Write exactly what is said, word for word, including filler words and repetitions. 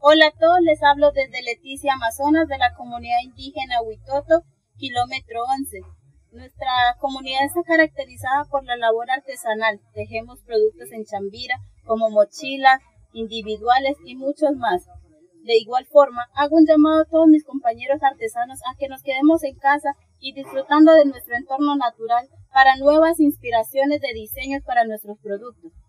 Hola a todos, les hablo desde Leticia, Amazonas, de la comunidad indígena Huitoto, kilómetro once. Nuestra comunidad está caracterizada por la labor artesanal. Tejemos productos en Chambira, como mochilas individuales y muchos más. De igual forma, hago un llamado a todos mis compañeros artesanos a que nos quedemos en casa y disfrutando de nuestro entorno natural para nuevas inspiraciones de diseños para nuestros productos.